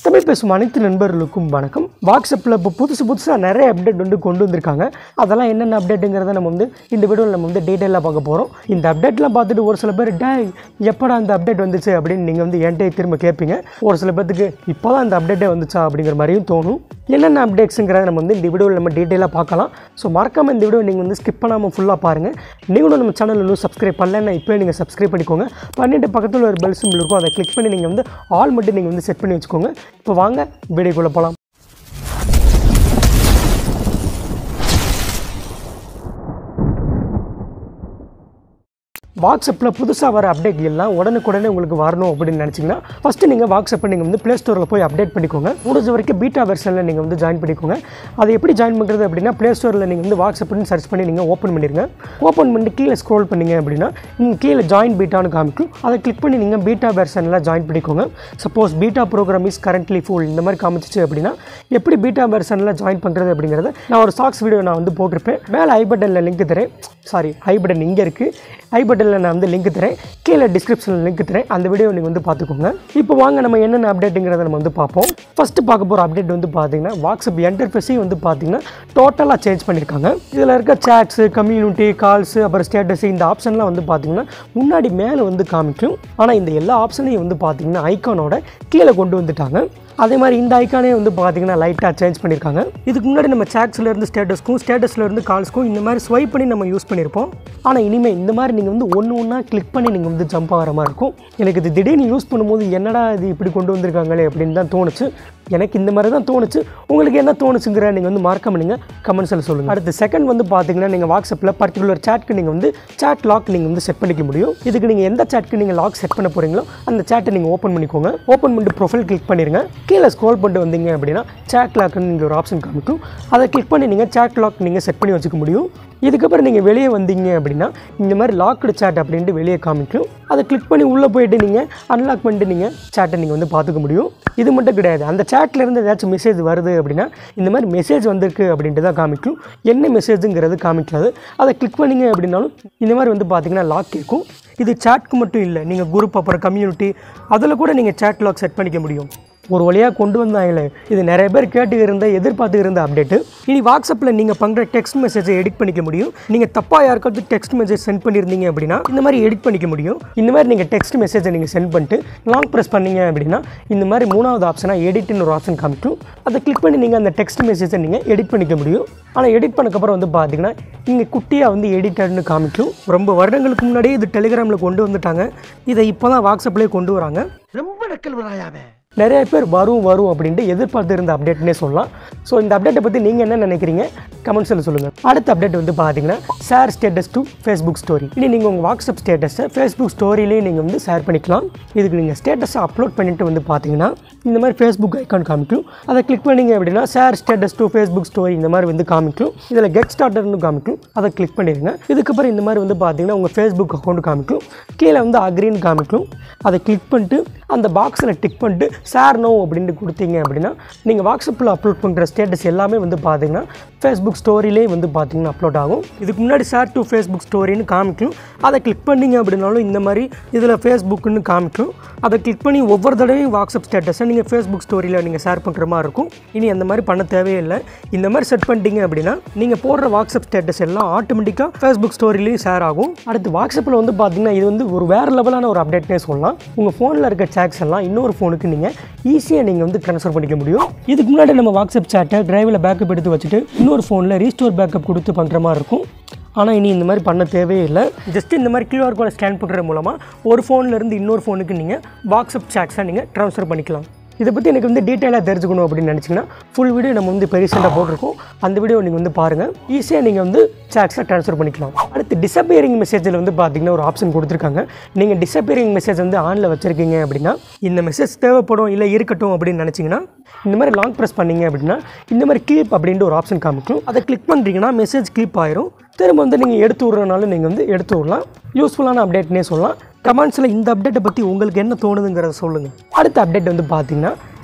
தமிழ் பேசும் அனைத்து நண்பர்களுக்கும் வணக்கம். வாட்ஸ்அப்பில் இப்போ புதுசாக நிறைய அப்டேட் கொண்டு வந்திருக்காங்க. அதெல்லாம் என்னென்ன அப்டேட்டுங்கிறத நம்ம இந்த வீடியோவில் நம்ம டீட்டெயிலாக பார்க்க போகிறோம். இந்த அப்டேட்லாம் பார்த்துட்டு ஒரு சில பேர் எப்படா அந்த அப்டேட் வந்துச்சு அப்படின்னு நீங்கள் என்கிட்ட திரும்ப கேட்பீங்க. ஒரு சில பேருக்கு இப்போ தான் அந்த அப்டேட்டே வந்துச்சா அப்படிங்கிற மாதிரியும் தோணும். என்னென்ன அப்டேட்ஸுங்கிறத நம்ம இந்த வீடியோவில் நம்ம டீட்டெயிலாக பார்க்கலாம். ஸோ மறக்காமல் இந்த வீடியோ நீங்கள் ஸ்கிப் பண்ணாமல் ஃபுல்லாக பாருங்கள். நீங்களும் நம்ம சேனல் இன்னும் சப்ஸ்கிரைப் பண்ணலன்னா இப்போ நீங்கள் சப்ஸ்கிரைப் பண்ணிக்கோங்க. பண்ணிட்டு பக்கத்தில் ஒரு பெல் சிம்பிள் இருக்கும், அதை கிளிக் பண்ணி நீங்கள் ஆல் மட்டும் நீங்கள் செட் பண்ணி வச்சுக்கோங்க. இப்போ வாங்க வீடியோக்குள்ளே போகலாம். வாட்ஸ்அப்பில் புதுசாக வர அப்டேட் எல்லாம் உடனுக்குடனே உங்களுக்கு வரணும் அப்படின்னு நினச்சிங்கன்னா ஃபஸ்ட்டு நீங்கள் வாட்ஸ்அப்பை நீங்கள் ப்ளே ஸ்டோரில் போய் அப்டேட் பண்ணிக்கோங்க. முடிஞ்ச வரைக்கும் பீட்டா வெர்ஷனில் நீங்கள் ஜாயின் பண்ணிக்கோங்க. அதை எப்படி ஜாயின் பண்ணுறது அப்படின்னா ப்ளே ஸ்டோரில் நீங்கள் வாட்ஸ்அப்னு சர்ச் பண்ணி நீங்கள் ஓப்பன் பண்ணிடுங்க. ஓப்பன் பண்ணிட்டு கீழே ஸ்க்ரோல் பண்ணிங்க அப்படின்னா நீங்கள் கீழே ஜாயின் பீட்டான்னு காமிக்கும். அதை கிளிக் பண்ணி நீங்கள் பீட்டா வெர்ஷனில் ஜாயின் பண்ணிக்கோங்க. Suppose beta program is currently full இந்த மாதிரி காமிச்சிச்சு அப்படின்னா எப்படி பீட்டா வெர்ஷனில் ஜாயின் பண்ணுறது அப்படிங்கிறத நான் ஒரு ஷார்ட்ஸ் வீடியோ போட்டிருப்பேன். மேலே ஐ பட்டனில் லிங்க் தரேன். ஐ பட்டன் இங்கே இருக்குது. ஐ பட்டனில் நான் லிங்க் தரேன், கீழே டிஸ்கிரிப்ஷனில் லிங்க் தரேன். அந்த வீடியோ நீங்கள் பார்த்துக்கோங்க. இப்போ வாங்க நம்ம என்னென்ன அப்டேட்டுங்கிறத நம்ம பார்ப்போம். ஃபஸ்ட்டு பார்க்க போகிற அப்டேட் பார்த்தீங்கன்னா வாட்ஸ்அப் இன்டர்ஃபேஸையும் பார்த்தீங்கன்னா டோட்டலாக சேஞ்ச் பண்ணியிருக்காங்க. இதில் இருக்க சாட்ஸு, கம்யூனிட்டி, கால்ஸு, அப்புறம் ஸ்டேட்டஸ் இந்த ஆப்ஷன்லாம் பார்த்தீங்கன்னா முன்னாடி மேலே காமிக்கும். ஆனால் இந்த எல்லா ஆப்ஷனையும் பார்த்தீங்கன்னா ஐக்கானோட கீழே கொண்டு வந்துட்டாங்க. அதே மாதிரி இந்த ஐக்கானே பார்த்தீங்கன்னா லைட்டாக சேஞ்ச் பண்ணியிருக்காங்க. இதுக்கு முன்னாடி நம்ம சாட்ஸ்லேருந்து ஸ்டேட்டஸ்க்கும், ஸ்டேட்டஸ்லேருந்து கால்ஸ்க்கும் இந்த மாதிரி ஸ்வைப் பண்ணி நம்ம யூஸ் பண்ணியிருப்போம். ஆனால் இனிமேல் இந்த மாதிரி நீங்கள் ஒன்று ஒன்றா கிளிக் பண்ணி நீங்கள் ஜம்ப் ஆகிற மாதிரி இருக்கும். எனக்கு இது திடீர்னு யூஸ் பண்ணும்போது என்னடா இது இப்படி கொண்டு வந்திருக்காங்களே அப்படின்னு தான் தோணுச்சு. எனக்கு இந்த மாதிரி தான் தோணுச்சு. உங்களுக்கு என்ன தோணுச்சுங்கிற நீங்கள் மறக்காம நீங்கள் கமெண்ட்ஸில் சொல்லுங்கள். அடுத்த செகண்ட் பார்த்தீங்கன்னா நீங்கள் வாட்ஸ்அப்பில் பர்டிகுலர் சாட்க்கு நீங்கள் சாட் லாக் நீங்கள் செட் பண்ணிக்க முடியும். இதுக்கு நீங்கள் எந்த சாட்க்கு நீங்கள் லாக் செட் பண்ண போகிறீங்களோ அந்த சாட்டை நீங்கள் ஓப்பன் பண்ணிக்கோங்க. ஓப்பன் பண்ணிட்டு ப்ரொஃபைல் கிளிக் பண்ணிடுங்க. கீழே ஸ்க்ரோல் பண்ணிட்டு வந்தீங்க அப்படின்னா சாட் லாக்னு நீங்கள் ஒரு ஆப்ஷன் காமிக்கும். அதை கிளிக் பண்ணி நீங்கள் சாட் லாக் நீங்கள் செட் பண்ணி வச்சுக்க முடியும். இதுக்கப்புறம் நீங்கள் வெளியே வந்தீங்க அப்படின்னா இந்த மாதிரி லாக்டு சாட் அப்படின்ட்டு வெளியே காமிக்கும். அதை கிளிக் பண்ணி உள்ளே போயிட்டு நீங்கள் அன்லாக் பண்ணிட்டு நீங்கள் சாட்டை நீங்கள் பார்த்துக்க முடியும். இது மட்டும் கிடையாது, அந்த சாட்லேருந்து ஏதாச்சும் மெசேஜ் வருது அப்படின்னா இந்த மாதிரி மெசேஜ் வந்திருக்கு அப்படின்ட்டு தான் காமிக்கும். என்ன மெசேஜுங்கிறது காமிக்காது. அதை கிளிக் பண்ணிங்க அப்படின்னாலும் இந்த மாதிரி பார்த்தீங்கன்னா லாக் கேட்கும். இது சாட்க்கு மட்டும் இல்லை, நீங்கள் குரூப் அப்புறம் கம்யூனிட்டி அதில் கூட நீங்கள் சாட் லாக் செட் பண்ணிக்க முடியும். ஒரு வழியாக கொண்டு வந்தாங்களே, இது நிறைய பேர் எதிர்பார்த்து இருந்த அப்டேட்டு. இனி வாட்ஸ்அப்பில் நீங்கள் பண்ணுற டெக்ஸ்ட் மெசேஜை எடிட் பண்ணிக்க முடியும். நீங்கள் தப்பாக யாருக்காவது டெக்ஸ்ட் மெசேஜ் சென்ட் பண்ணியிருந்தீங்க அப்படின்னா இந்த மாதிரி எடிட் பண்ணிக்க முடியும். இந்த மாதிரி நீங்கள் டெக்ஸ்ட் மெசேஜை நீங்கள் சென்ட் பண்ணிட்டு லாங் ப்ரெஸ் பண்ணீங்க அப்படின்னா இந்த மாதிரி மூணாவது ஆப்ஷனாக எடிட்னு ஒரு ஆப்ஷன் காமிக்கும். அதை கிளிக் பண்ணி நீங்கள் அந்த டெக்ஸ்ட் மெசேஜை நீங்கள் எடிட் பண்ணிக்க முடியும். ஆனால் எடிட் பண்ணக்கப்புறம் பார்த்தீங்கன்னா இங்கே குட்டியாக எடிட்டட்னு காமிக்கும். ரொம்ப வருடங்களுக்கு முன்னாடியே இது டெலிகிராமில் கொண்டு வந்துட்டாங்க. இதை இப்போ தான் வாட்ஸ்அப்லேயே கொண்டு வராங்க. ரொம்ப நக்கல் வராயாவே நிறைய பேர் வரும் அப்படின்ட்டு எதிர்பார்த்து இருந்த அப்டேட்னே சொல்லலாம். ஸோ இந்த அப்டேட்டை பற்றி நீங்கள் என்ன நினைக்கிறீங்க கமெண்ட்ஸில் சொல்லுங்கள். அடுத்த அப்டேட் பார்த்தீங்கன்னா share status to Facebook story. இனி நீங்கள் உங்கள் வாட்ஸ்அப் ஸ்டேட்டஸை ஃபேஸ்புக் ஸ்டோரியிலேயே நீங்கள் ஷேர் பண்ணிக்கலாம். இதுக்கு நீங்கள் ஸ்டேட்டஸை அப்லோட் பண்ணிட்டு பார்த்தீங்கன்னா இந்த மாதிரி ஃபேஸ்புக் ஐக்கான் காமிக்கும். அதை கிளிக் பண்ணிங்க அப்படின்னா share status to Facebook story இந்த மாதிரி காமிக்கும். இதில் கெட் ஸ்டார்டர்னு காமிக்கும். அதை கிளிக் பண்ணிடுங்க. இதுக்கப்புறம் இந்த மாதிரி பார்த்தீங்கன்னா உங்கள் ஃபேஸ்புக் அக்கௌண்ட் காமிக்கும். கீழே அக்ரீன் காமிக்கும். அதை கிளிக் பண்ணிட்டு அந்த பாக்ஸில் டிக் பண்ணிட்டு ஷேர் நோ அப்படின்ட்டு கொடுத்தீங்க அப்படின்னா நீங்கள் வாட்ஸ்அப்பில் அப்லோட் பண்ணுற ஸ்டேட்டஸ் எல்லாமே பார்த்தீங்கன்னா ஃபேஸ்புக் ஸ்டோரியிலே பார்த்தீங்கன்னா அப்லோட் ஆகும். இதுக்கு முன்னாடி ஷேர் டு ஃபேஸ்புக் ஸ்டோரின்னு காமிக்கும். அதை கிளிக் பண்ணிங்க அப்படின்னாலும் இந்த மாதிரி இதில் ஃபேஸ்புக்குன்னு காமிக்கும். அதை கிளிக் பண்ணி ஒவ்வொரு தடவையும் வாட்ஸ்அப் ஸ்டேட்டஸை நீங்கள் ஃபேஸ்புக் ஸ்டோரியில் நீங்கள் ஷேர் பண்ணுற மாதிரி இருக்கும். இனி அந்த மாதிரி பண்ண தேவையில்லை. இந்த மாதிரி செட் பண்ணிட்டீங்க அப்படின்னா நீங்கள் போடுற வாட்ஸ்அப் ஸ்டேட்டஸ் எல்லாம் ஆட்டோமேட்டிக்காக ஃபேஸ்புக் ஸ்டோரியிலையும் ஷேர் ஆகும். அடுத்து வாட்ஸ்அப்பில் பார்த்தீங்கன்னா இது ஒரு வேறு லெவலான ஒரு அப்டேட்னே சொல்லலாம். உங்கள் ஃபோனில் இருக்க சாட்ஸ் எல்லாம் இன்னொரு ஃபோனுக்கு நீங்கள் ஈஸியாக நீங்கள் ட்ரான்ஸ்ஃபர் பண்ணிக்க முடியும். இதுக்கு முன்னாடி நம்ம வாட்ஸ்அப் சாட்டை டிரைவில் பேக்கப் எடுத்து வச்சுட்டு இன்னொரு ஃபோனில் ரீஸ்டோர் பேக்கப் கொடுத்து பண்ணுற மாதிரி இருக்கும். ஆனால் இனி இந்த மாதிரி பண்ண தேவையில்லை. ஜஸ்ட் இந்த மாதிரி QR கோடை ஸ்கேன் பண்ணுறது மூலமாக ஒரு ஃபோன்லேருந்து இன்னொரு ஃபோனுக்கு நீங்கள் வாட்ஸ்அப் சாட்ஸை நீங்கள் ட்ரான்ஸ்ஃபர் பண்ணிக்கலாம். இதை பற்றி எனக்கு டீட்டெயிலாக தெரிஞ்சுக்கணும் அப்படின்னு நினச்சிங்கன்னா ஃபுல் வீடியோ நம்ம பெரிசெண்டாக போட்டிருக்கோம். அந்த வீடியோ நீங்கள் பாருங்கள். ஈஸியாக நீங்கள் சாட்ஸை ட்ரான்ஸ்ஃபர் பண்ணிக்கலாம். அடுத்து டிஸப்பியரிங் மெசேஜில் பார்த்தீங்கன்னா ஒரு ஆப்ஷன் கொடுத்துருக்காங்க. நீங்கள் டிஸப்பியரிங் மெசேஜ் ஆனில் வச்சுருக்கீங்க அப்படின்னா இந்த மெசேஜ் தேவைப்படும் இல்லை இருக்கட்டும் அப்படின்னு நினச்சிங்கன்னா இந்த மாதிரி லாங் ப்ரெஸ் பண்ணிங்க அப்படின்னா இந்த மாதிரி கிளிப் அப்படின்ட்டு ஒரு ஆப்ஷன் காமிக்கும். அதை கிளிக் பண்ணுறீங்கன்னா மெசேஜ் கிளிப் ஆயிரும். திரும்ப நீங்கள் எடுத்து விட்றனாலும் நீங்கள் எடுத்து விடலாம். யூஸ்ஃபுல்லான அப்டேட்னே சொல்லலாம். கமெண்ட்ஸில் இந்த அப்டேட்டை பற்றி உங்களுக்கு என்ன தோணுதுங்கிறத சொல்லுங்கள். அடுத்த அப்டேட் பார்த்தீங்கன்னா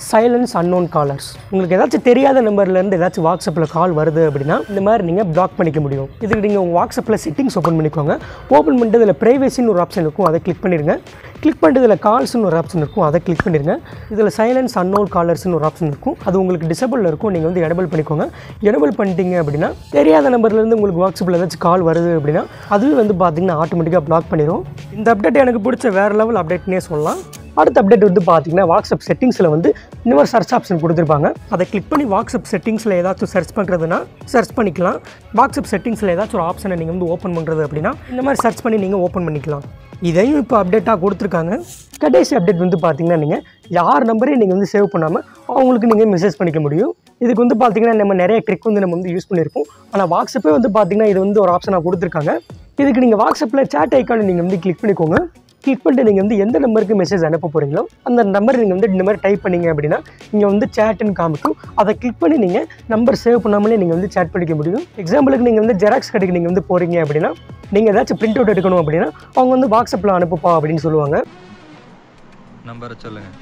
சைலன்ஸ் அன்னோன் காலர்ஸ். உங்களுக்கு ஏதாச்சும் தெரியாத நம்பர்லேருந்து ஏதாச்சும் வாட்ஸ்அப்பில் கால் வருது அப்படின்னா இந்த மாதிரி நீங்கள் பிளாக் பண்ணிக்க முடியும். இதுக்கு நீங்கள் உங்கள் வாட்ஸ்அப்பில் செட்டிங்ஸ் ஓப்பன் பண்ணிக்கோங்க. ஓப்பன் பண்ணிட்டு இதில் ப்ரைவேசின்னு ஒரு ஆப்ஷன் இருக்கும், அதை கிளிக் பண்ணிடுங்க. கிளிக் பண்ணிட்டு இதில் கால்ஸ்னு ஒரு ஆப்ஷன் இருக்கும், அதை கிளிக் பண்ணிடுங்க. இதில் சைலன்ஸ் அன்னோன் காலர்ஸ்னு ஒரு ஆப்ஷன் இருக்கும், அது உங்களுக்கு டிசபிள் இருக்கும். நீங்கள் வந்து எனபிள் பண்ணிக்கோங்க. எனபிள் பண்ணிட்டீங்க அப்படின்னா தெரியாத நம்பர்லேருந்து உங்களுக்கு வாட்ஸ்அப்பில் ஏதாச்சும் கால் வருது அப்படின்னா அதுவே வந்து பார்த்தீங்கன்னா ஆட்டோமேட்டிக்காக பிளாக் பண்ணிடும். இந்த அப்டேட் எனக்கு பிடிச்ச வேறு லெவல் அப்டேட்னே சொல்லலாம். அடுத்த அப்டேட் வந்து பார்த்தீங்கன்னா வாட்ஸ்அப் செட்டிங்ஸில் வந்து இன்னொரு சர்ச் ஆப்ஷன் கொடுத்துருப்பாங்க. அதை கிளிக் பண்ணி வாட்ஸ்அப் செட்டிங்ஸில் ஏதாச்சும் சர்ச் பண்ணுறதுனா சர்ச் பண்ணிக்கலாம். வாட்ஸ்அப் செட்டிங்ஸில் ஏதாச்சும் ஒரு ஆப்ஷனை நீங்கள் வந்து ஓப்பன் பண்ணுறது அப்படின்னா இந்த மாதிரி சர்ச் பண்ணி நீங்கள் ஓப்பன் பண்ணிக்கலாம். இதையும் இப்போ அப்டேட்டாக கொடுத்துருக்காங்க. கடைசி அப்டேட் வந்து பார்த்தீங்கன்னா நீங்கள் யார் நம்பரையும் நீங்கள் வந்து சேவ் பண்ணாமல் அவங்களுக்கு நீங்கள் மெசேஜ் பண்ணிக்க முடியும். இதுக்கு வந்து பார்த்தீங்கன்னா நம்ம நிறைய ட்ரிக் வந்து நம்ம வந்து யூஸ் பண்ணியிருப்போம். ஆனால் வாட்ஸ்அப்பே வந்து பார்த்தீங்கன்னா இது வந்து ஒரு ஆப்ஷனாக கொடுத்துருக்காங்க. இதுக்கு நீங்கள் வாட்ஸ்அப்பில் சேட் ஐக்கானை நீங்கள் வந்து கிளிக் பண்ணிக்கோங்க. கிளிக் பண்ணிட்டு நீங்கள் வந்து எந்த நம்பருக்கு மெசேஜ் அனுப்ப போகிறீங்களோ அந்த நம்பர் நீங்கள் வந்து இந்த மாதிரி டைப் பண்ணிங்க அப்படின்னா நீங்கள் வந்து சேட்டுன்னு காமிக்கும். அதை கிளிக் பண்ணி நீங்கள் நம்பர் சேவ் பண்ணாமலே நீங்கள் வந்து சேட் பண்ணிக்க முடியும். எக்ஸாம்பிளுக்கு நீங்கள் வந்து ஜெராக்ஸ் கடைக்கு நீங்கள் வந்து போகிறீங்க அப்படின்னா நீங்கள் ஏதாச்சும் பிரிண்ட் அவுட் எடுக்கணும் அப்படின்னா அவங்க வந்து வாட்ஸ்அப்பில் அனுப்புப்பா அப்படின்னு சொல்லுவாங்க. நம்பரை சொல்லுங்கள்.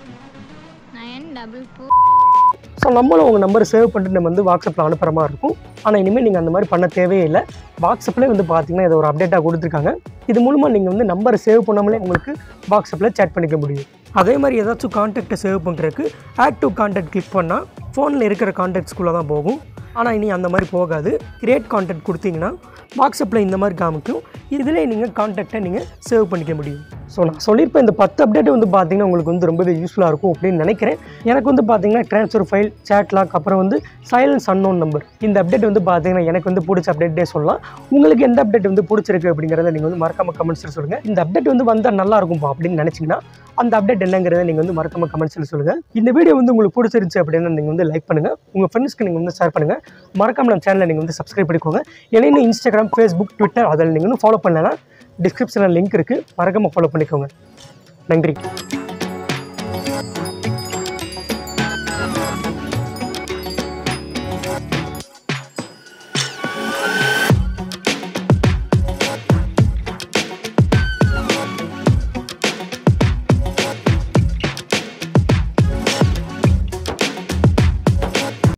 944. ஸோ நம்மளும் உங்கள் நம்பரை சேவ் பண்ணிட்டு நம்ம வந்து வாட்ஸ்அப்பில் அனுப்புகிற மாதிரி இருக்கும். ஆனால் இனிமேல் நீங்கள் அந்த மாதிரி பண்ண தேவையே இல்லை. வாட்ஸ்அப்பில் வந்து பார்த்தீங்கன்னா இதை ஒரு அப்டேட்டாக கொடுத்துருக்காங்க. இது மூலமாக நீங்கள் வந்து நம்பரை சேவ் பண்ணாமலே உங்களுக்கு வாட்ஸ்அப்பில் சேட் பண்ணிக்க முடியும். அதே மாதிரி ஏதாச்சும் கான்டாக்டை சேவ் பண்ணுறதுக்கு ஆட் டு கான்டாக்ட் கிளிக் பண்ணால் ஃபோனில் இருக்கிற கான்டாக்ட்ஸ்குள்ளே தான் போகும். ஆனால் இனி அந்த மாதிரி போகாது. கிரியேட் கான்டாக்ட் கொடுத்தீங்கன்னா வாட்ஸ்அப்பில் இந்த மாதிரி காமிக்கும். இதிலே நீங்கள் கான்டாக்டை நீங்கள் சேவ் பண்ணிக்க முடியும். ஸோ நான் சொல்லியிருப்பேன் இந்த 10 அப்டேட் வந்து பார்த்தீங்கன்னா உங்களுக்கு வந்து ரொம்பவே யூஸ்ஃபுல்லாக இருக்கும் அப்படின்னு நினைக்கிறேன். எனக்கு வந்து பார்த்தீங்கன்னா ட்ரான்ஸ்ஃபர் ஃபைல், சேட் லாக், அப்புறம் வந்து சைலன்ஸ் அன்னோன் நம்பர், இந்த அப்டேட் வந்து பார்த்தீங்கன்னா எனக்கு வந்து பிடிச்ச அப்டேட்டே சொல்லலாம். உங்களுக்கு எந்த அப்டேட் வந்து பிடிச்சிருக்கு அப்படிங்கிறத நீங்கள் வந்து மறக்காம கமெண்ட்ஸில் சொல்லுங்கள். இந்த அப்டேட் வந்து வந்தால் நல்லா இருக்கும்பா அப்படின்னு நினச்சிங்கன்னா அந்த அப்டேட் என்னங்கிறத நீங்கள் வந்து மறக்காம கமெண்ட்ஸில் சொல்லுங்கள். இந்த வீடியோ வந்து உங்களுக்கு பிடிச்சிருச்சு அப்படின்னா நீங்கள் வந்து லைக் பண்ணுங்கள், உங்கள் ஃப்ரெண்ட்ஸ்க்கு நீங்கள் வந்து ஷேர் பண்ணுங்கள். மறக்காம நம்ம சேனலை நீங்கள் வந்து சப்ஸ்கிரைப் பண்ணிக்கோங்க. இல்லைன்னா இன்ஸ்டாகிராம், ஃபேஸ்புக், ட்விட்டர் அதில் நீங்கள் வந்து ஃபாலோ பண்ணலைன்னா டிஸ்கிரிப்ஷனில் லிங்க் இருக்குது, மறக்காம ஃபாலோ பண்ணிக்கோங்க. நன்றி.